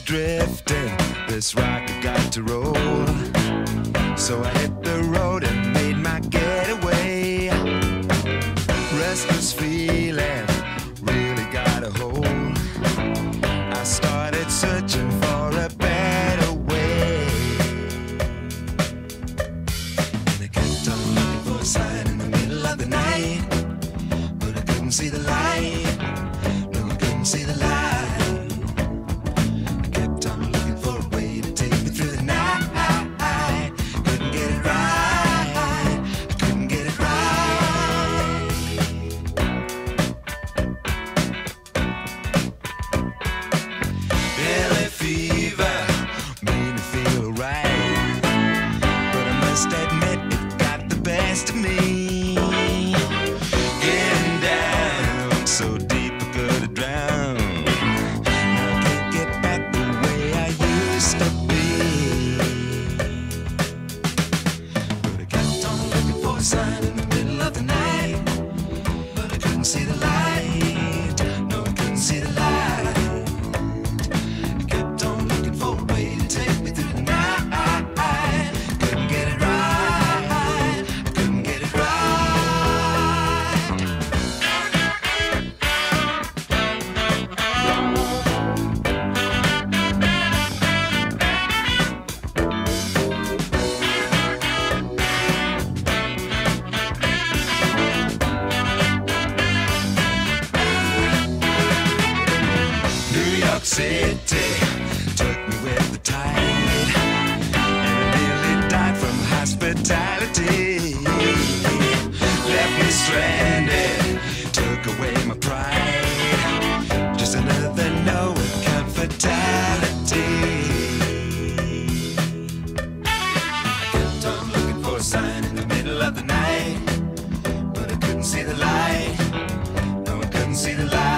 drifting, this rocket got to roll. So I hit the road and made my getaway. Restless feeling really got a hold. I started searching for a better way, and I kept on looking for a sign in the middle of the night, but I couldn't see the light. No, I couldn't see the light. I kept on looking for a way to take me through the night. Couldn't get it right. I couldn't get it right. LA fever made me feel alright, but I must admit it got the best of me. Getting down so deep I could have drowned. Now I can't get back the way I used to be. But I kept on looking for a sign in the middle of the night, but I couldn't see the light. No, I couldn't see the light. I kept on looking for a way to take me through the night. Couldn't get it right. I couldn't get it right. New York City took me with the tide, and I nearly died from hospitality. Left me stranded, took away my pride. Just another no account fatality. I kept on looking for a sign in the middle of the night, but I couldn't see the light. No, I couldn't see the light.